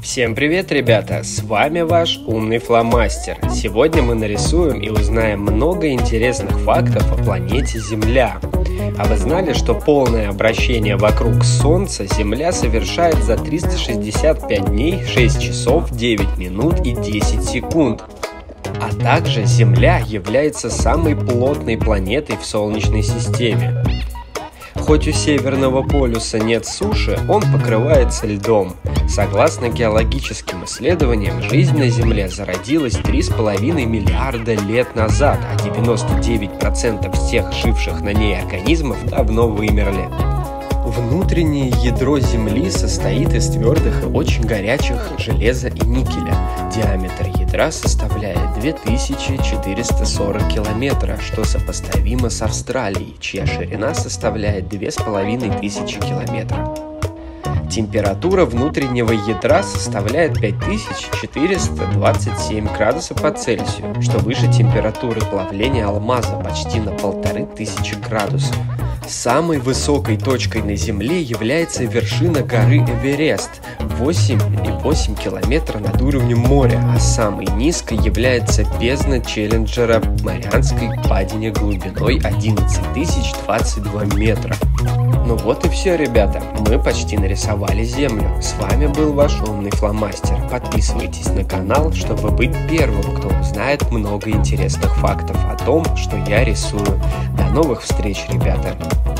Всем привет, ребята! С вами ваш умный фломастер. Сегодня мы нарисуем и узнаем много интересных фактов о планете Земля. А вы знали, что полное обращение вокруг Солнца Земля совершает за 365 дней, 6 часов, 9 минут и 10 секунд? А также Земля является самой плотной планетой в Солнечной системе. Хоть у Северного полюса нет суши, он покрывается льдом. Согласно геологическим исследованиям, жизнь на Земле зародилась 3,5 миллиарда лет назад, а 99% всех живших на ней организмов давно вымерли. Внутреннее ядро Земли состоит из твердых и очень горячих железа и никеля. Диаметр ядра составляет 2440 километра, что сопоставимо с Австралией, чья ширина составляет 2500 километров. Температура внутреннего ядра составляет 5427 градусов по Цельсию, что выше температуры плавления алмаза почти на 1500 градусов. Самой высокой точкой на Земле является вершина горы Эверест – 8,8 километра над уровнем моря, а самой низкой является бездна Челленджера Марианской впадине глубиной 11022 метра. Ну вот и все, ребята, мы почти нарисовали Землю. С вами был ваш умный фломастер. Подписывайтесь на канал, чтобы быть первым, кто узнает много интересных фактов о том, что я рисую. До новых встреч, ребята!